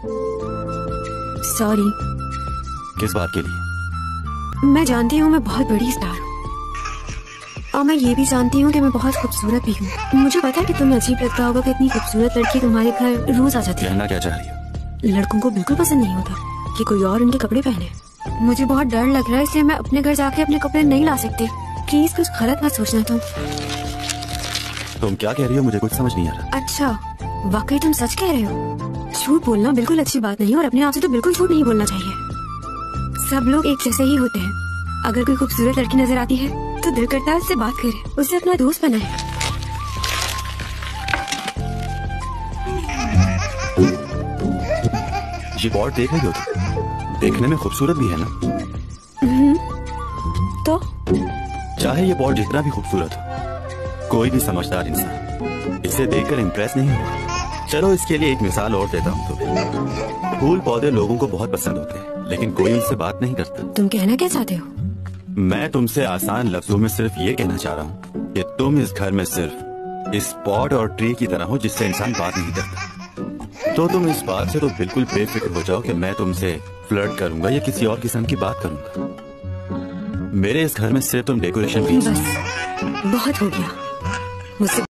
Sorry. किस बात के लिए? मैं जानती हूँ मैं बहुत बड़ी स्टार हूँ, और मैं ये भी जानती हूँ कि मैं बहुत खूबसूरत भी हूँ। मुझे पता है कि तुम्हें अजीब लगता होगा कि इतनी खूबसूरत लड़की तुम्हारे घर रोज आ जाती है। कहना क्या चाह रही हो? लड़कों को बिल्कुल पसंद नहीं होता कि कोई और उनके कपड़े पहने। मुझे बहुत डर लग रहा है, इसलिए मैं अपने घर जाके अपने कपड़े नहीं ला सकती। प्लीज कुछ गलत मत सोचना। तुम क्या कह रही हो? मुझे कुछ समझ नहीं आ रहा। अच्छा, वाकई तुम सच कह रहे हो? झूठ बोलना बिल्कुल अच्छी बात नहीं है, और अपने आप से तो बिल्कुल झूठ नहीं बोलना चाहिए। सब लोग एक जैसे ही होते हैं। अगर कोई खूबसूरत लड़की नजर आती है तो दिल करता है उससे बात करे, उसे अपना दोस्त बनाए। ये पॉट देख रही हो? देखने में खूबसूरत भी है ना? तो चाहे ये पॉट जितना भी खूबसूरत हो, कोई भी समझदार इंसान इसे देखकर इम्प्रेस नहीं होगा। चलो इसके लिए एक मिसाल और देता हूँ तुम्हें। फूल पौधे लोगों को बहुत पसंद होते हैं, लेकिन कोई उनसे बात नहीं करता। तुम कहना क्या चाहते हो? मैं तुमसे आसान लफ्जों में सिर्फ ये कहना चाह रहा हूँ कि तुम इस घर में सिर्फ इस पॉट और ट्री की तरह हो जिससे इंसान बात नहीं करता। तो तुम इस बात से तो बिल्कुल बेफिक्र हो जाओ कि मैं तुमसे फ्लर्ट करूंगा या किसी और किस्म की बात करूंगा। मेरे इस घर में सिर्फ तुम डेकोरेशन भी। बस बहुत हो गया मुझसे।